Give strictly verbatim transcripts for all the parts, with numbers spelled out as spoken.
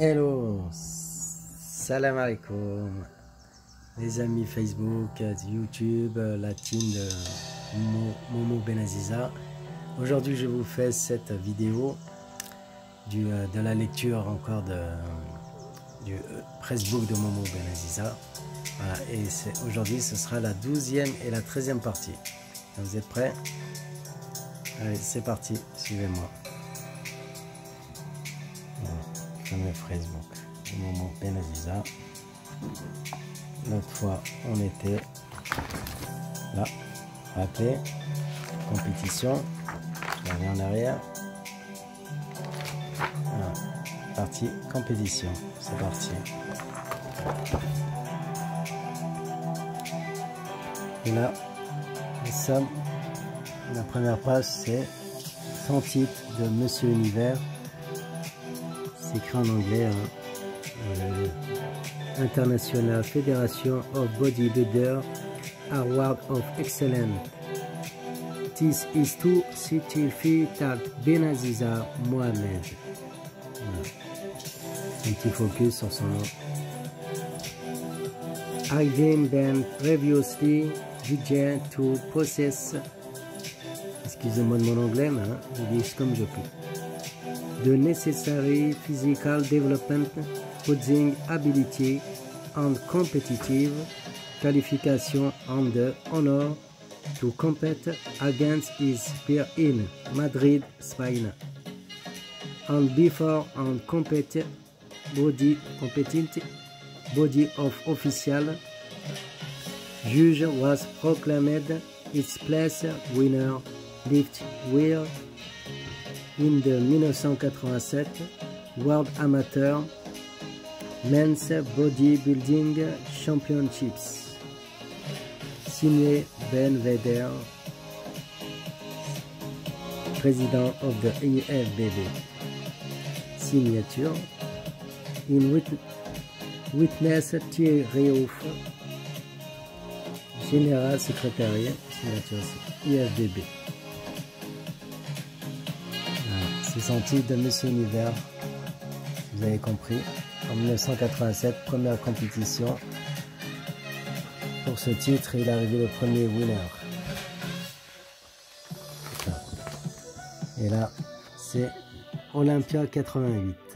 Hello, salam alaikum, les amis Facebook, YouTube, la team de Momo Benaziza. Aujourd'hui, je vous fais cette vidéo du, de la lecture encore de, du pressbook de Momo Benaziza. Voilà, et aujourd'hui, ce sera la douzième et la treizième partie. Vous êtes prêts? Allez, c'est parti, suivez-moi. Le Facebook de Momo Benaziza. L'autre fois on était là, rappelez, compétition, je reviens en arrière, voilà. Partie compétition, c'est parti. Et là nous sommes, la première page c'est son titre de Monsieur Univers. C'est écrit en anglais, hein. euh, International Federation of Bodybuilder Award of Excellence. This is to certificate Benaziza Mohamed. Voilà. Un petit focus sur son nom. I've been previously judged to possess, excusez-moi de mon anglais, mais hein, je dis comme je peux. The necessary physical development, posing ability and competitive qualification and the honor to compete against his peer in Madrid, Spain. And before and compete body competent body of official judge was proclaimed its place winner lift wheel in the mille neuf cent quatre-vingt-sept World Amateur Men's Bodybuilding Championships. Signé Ben Vedder, président of the I F B B. Signature in wit witness Thierry Réauf, général secrétariat, signature I F B B. C'est son titre de Monsieur Univers, vous avez compris, en mille neuf cent quatre-vingt-sept, première compétition. Pour ce titre, il est arrivé le premier winner. Et là, c'est Olympia quatre-vingt-huit.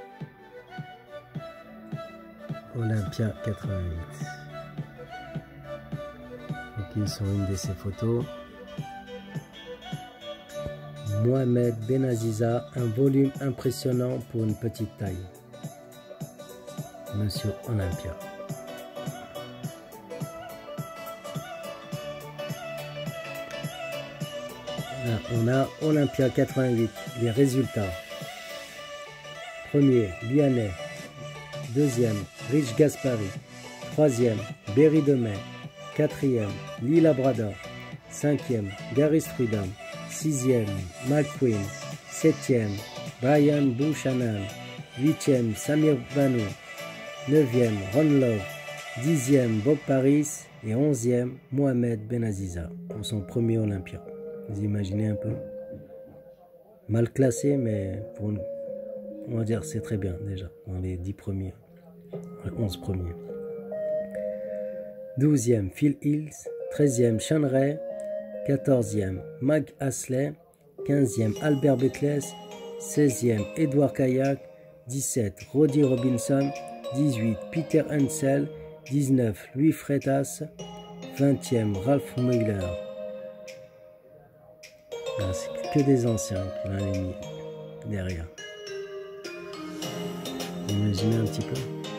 Olympia quatre-vingt-huit. Ok, sur une de ces photos. Mohamed Benaziza, un volume impressionnant pour une petite taille. Monsieur Olympia. Là, on a Olympia quatre-vingt-huit. Les résultats. Premier, Lianet. Deuxième, Rich Gaspari. Troisième, Berry Demey. Quatrième, Lee Labrador. Cinquième, Gary Strudam. Sixième, McQueen. Septième, Brian Buchanan. Huitième, Samir Banou. Neuvième, Ron Love. Dixième, Bob Paris. Et onzième, Mohamed Benaziza pour son premier Olympia. Vous imaginez un peu? Mal classé, mais pour une, on va dire c'est très bien déjà. Dans les dix premiers, les onze premiers. Douzième, Phil Hills. Treizième, Sean Ray. quatorzième, Mag Hasley. quinzième, Albert Beckless. seizième, Edouard Kayak. dix-sept, Roddy Robinson. dix-huit, Peter Hensel. dix-neuf, Louis Freitas. vingtième, Ralph Miller. C'est que des anciens qu'il a mis derrière. Imaginez un petit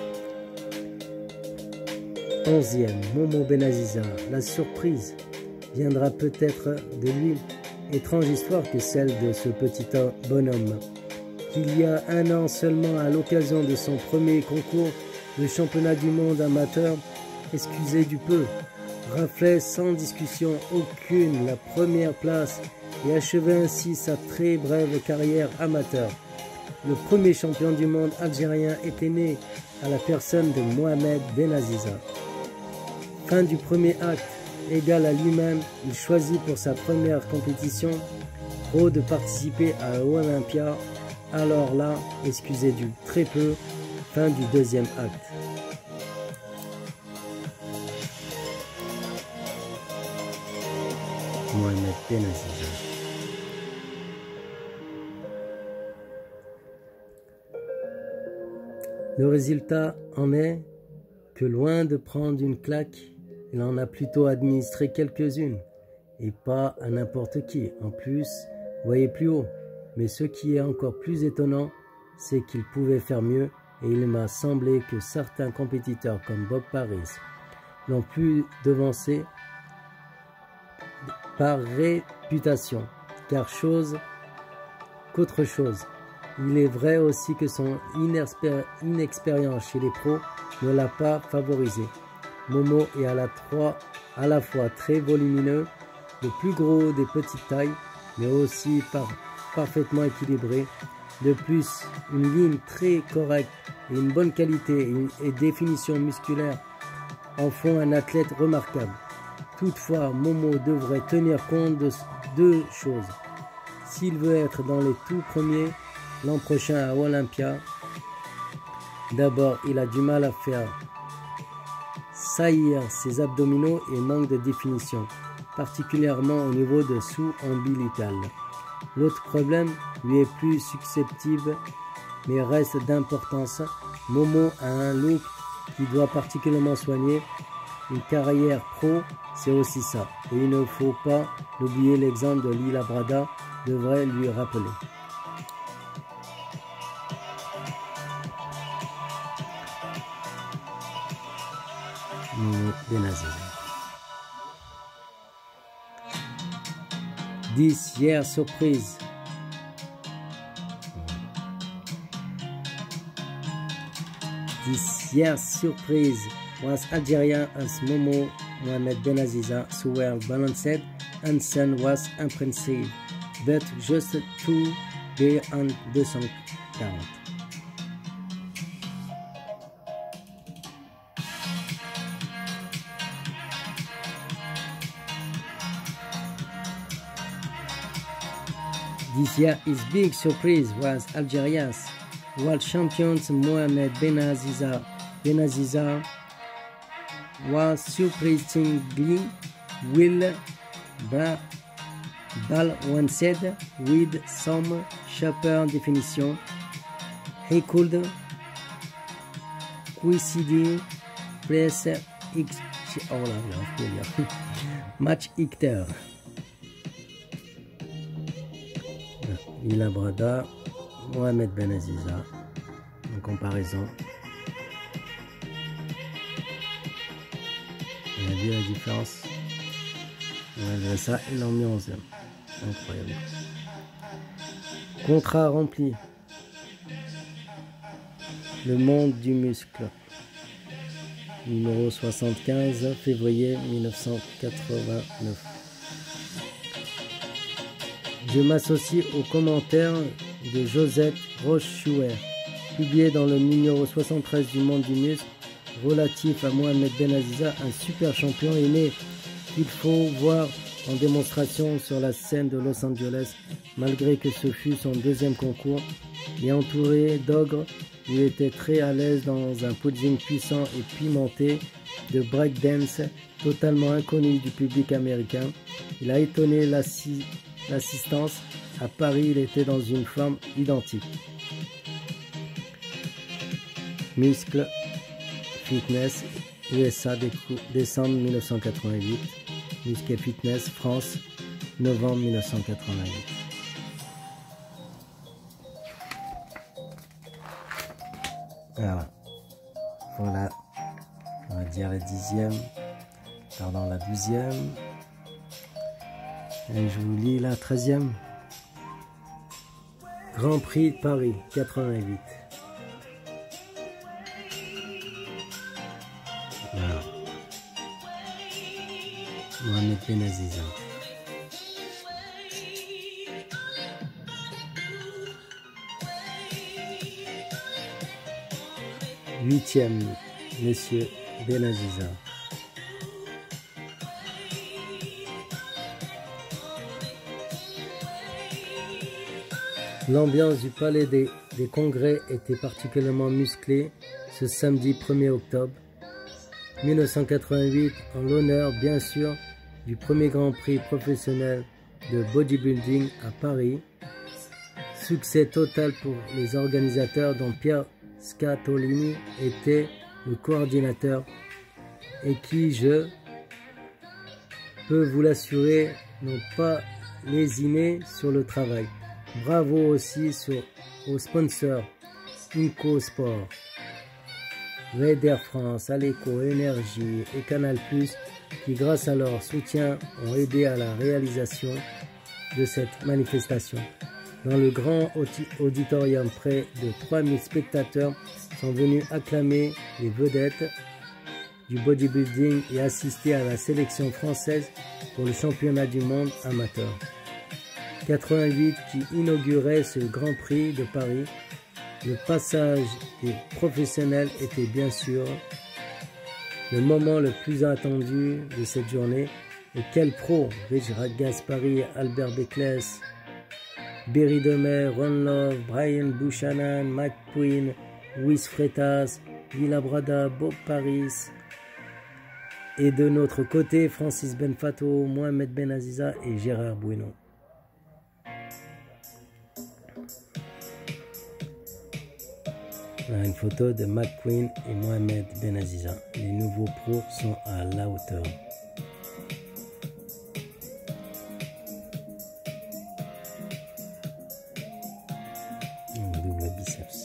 peu. onzième, Momo Benaziza. La surprise viendra peut-être de lui. Étrange histoire que celle de ce petit bonhomme. Qu'il y a un an seulement, à l'occasion de son premier concours de championnat du monde amateur, excusez du peu, raflait sans discussion aucune la première place et achevait ainsi sa très brève carrière amateur. Le premier champion du monde algérien était né à la personne de Mohamed Benaziza. Fin du premier acte, égal à lui-même, il choisit pour sa première compétition pro de participer à Olympia. Alors là, excusez du très peu, fin du deuxième acte. Mohamed Benaziza. Le résultat en est que loin de prendre une claque, il en a plutôt administré quelques-unes, et pas à n'importe qui. En plus, voyez plus haut. Mais ce qui est encore plus étonnant, c'est qu'il pouvait faire mieux, et il m'a semblé que certains compétiteurs comme Bob Paris l'ont pu devancer par réputation, car chose qu'autre chose. Il est vrai aussi que son inexpérience chez les pros ne l'a pas favorisé. Momo est à la, trois, à la fois très volumineux, le plus gros des petites tailles, mais aussi par, parfaitement équilibré. De plus, une ligne très correcte et une bonne qualité et, une, et définition musculaire en font un athlète remarquable. Toutefois, Momo devrait tenir compte de deux choses. S'il veut être dans les tout premiers l'an prochain à Olympia, d'abord, il a du mal à faire saillir ses abdominaux et manque de définition, particulièrement au niveau de sous-ombilical. L'autre problème lui est plus susceptible, mais reste d'importance. Momo a un look qui doit particulièrement soigner. Une carrière pro, c'est aussi ça. Et il ne faut pas l'oublier, l'exemple de Lila Brada devrait lui rappeler. Benaziza. This year surprise. This year's surprise was Algerian as Momo Mohamed Benaziza, so well balanced and Sun was impressive, but just two behind deux cent quarante. This year's big surprise was Algeria's world champions Mohamed Benaziza. Benaziza was surprisingly well balanced with some sharper definition. He could coincide press X oh là là, match Hector. Lila Brada, Mohamed Benaziza, en comparaison. On a vu la différence. Malgré ça, il l'a mis onzième. Incroyable. Contrat rempli. Le monde du muscle. Numéro soixante-quinze, février mille neuf cent quatre-vingt-neuf. Je m'associe aux commentaires de Josette Roche-Chouer, publié dans le numéro soixante-treize du Monde du Muscle, relatif à Mohamed Benaziza, un super champion aîné qu'il faut voir en démonstration sur la scène de Los Angeles. Malgré que ce fut son deuxième concours, et entouré d'ogres, il était très à l'aise dans un posing puissant et pimenté de breakdance totalement inconnu du public américain. Il a étonné l'assistance. À Paris, il était dans une forme identique. Muscle Fitness U S A, décembre mille neuf cent quatre-vingt-huit. Muscle Fitness France, novembre mille neuf cent quatre-vingt-huit. Voilà. Voilà. On va dire la dixième. Pardon, la douzième. Et je vous lis la treizième. Grand Prix de Paris, quatre-vingt-huit. Voilà. Mohamed Benaziza. Huitième, Monsieur Benaziza. L'ambiance du palais des, des congrès était particulièrement musclée ce samedi premier octobre mille neuf cent quatre-vingt-huit en l'honneur bien sûr du premier Grand Prix professionnel de bodybuilding à Paris. Succès total pour les organisateurs dont Pierre Scatolini était le coordinateur et qui, je peux vous l'assurer, n'ont pas lésiné sur le travail. Bravo aussi sur, aux sponsors Inco Sport, Red Air France, Aleco, Énergie et Canal plus, qui grâce à leur soutien ont aidé à la réalisation de cette manifestation. Dans le grand auditorium, près de trois mille spectateurs sont venus acclamer les vedettes du bodybuilding et assister à la sélection française pour le championnat du monde amateur. quatre-vingt-huit qui inaugurait ce Grand Prix de Paris. Le passage des professionnels était bien sûr le moment le plus attendu de cette journée. Et quel pro! Richard Gaspari, Albert Becklès, Berry Demet, Ron Love, Brian Buchanan, Mike Quinn, Luis Freitas, Villa Brada, Bob Paris. Et de notre côté, Francis Benfato, Mohamed Benaziza et Gérard Bueno. Une photo de McQueen et Mohamed Benaziza. Les nouveaux pros sont à la hauteur. Double biceps.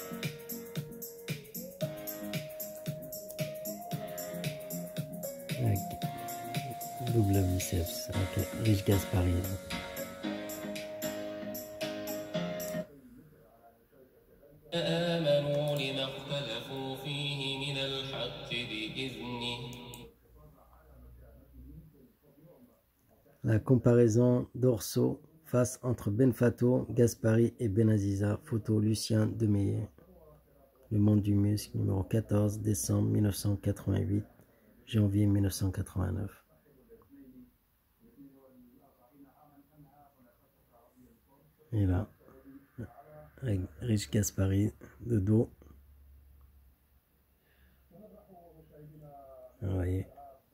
Okay. Double biceps. Ok. Rich Gaspari. La comparaison dorsaux face entre Benfato, Gaspari et Benaziza. Photo Lucien Demeyer. Le monde du muscle, numéro quatorze, décembre mille neuf cent quatre-vingt-huit, janvier mille neuf cent quatre-vingt-neuf. Et là, avec Rich Gaspari de dos. Vous voyez.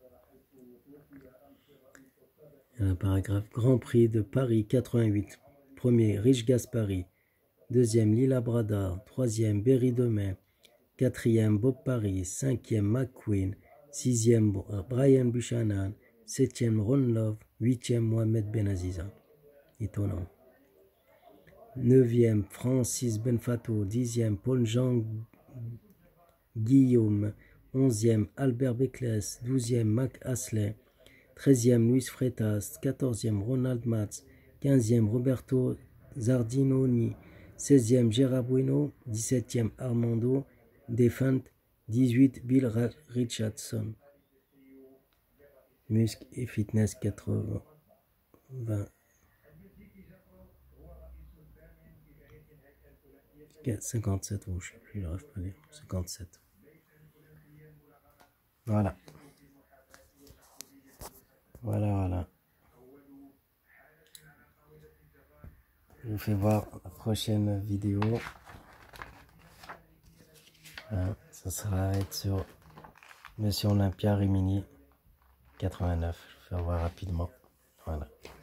Un paragraphe. Grand Prix de Paris quatre-vingt-huit. Premier, Rich Gaspari. Deuxième, Lila Brada. Troisième, Berry Demet. Quatrième, Bob Paris. Cinquième, McQueen. Sixième, Brian Buchanan. Septième, Ron Love. Huitième, Mohamed Benaziza. Étonnant. Neuvième, Francis Benfato. Dixième, Paul-Jean Guillaume. Onzième, Albert Becklès. Douzième, Mac Hasley. treizième, Luis Freitas. quatorzième, Ronald Matz. quinzième, Roberto Zardinoni. seizième, Gérard Bueno. dix-septième, Armando Defant. dix-huit, Bill Richardson. Muscle et fitness quatre-vingts. cinquante-sept, oh, je ne sais plus, j'arrive pas à lire. cinquante-sept. Voilà. Voilà, voilà. Je vous fais voir la prochaine vidéo. Hein, ça sera être sur Monsieur Olympia Rimini quatre-vingt-neuf. Je vais faire voir rapidement. Voilà.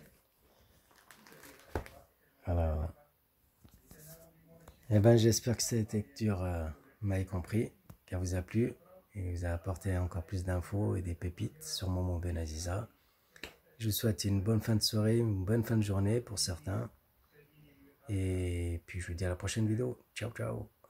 Voilà, voilà. Eh ben, j'espère que cette lecture euh, m'a compris, qu'elle vous a plu et vous a apporté encore plus d'infos et des pépites sur Momo Benaziza. Je vous souhaite une bonne fin de soirée, une bonne fin de journée pour certains. Et puis je vous dis à la prochaine vidéo. Ciao, ciao.